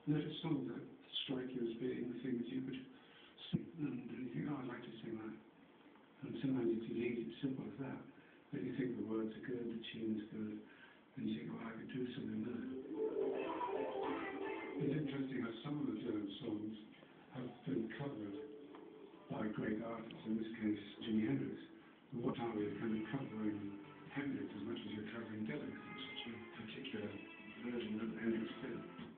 notice songs that strike you as being things you could sing, and you think, oh, I'd like to sing that. And sometimes it's as easy, as simple as that. But you think the words are good, the tune's good, and you think, well, I could do something there. It's interesting how some of the Jones songs have been covered by great artists, in this case, Jimi Hendrix. And what are we kind of covering Hendrix as much as you're covering Dylan? It's such a particular version of Hendrix too.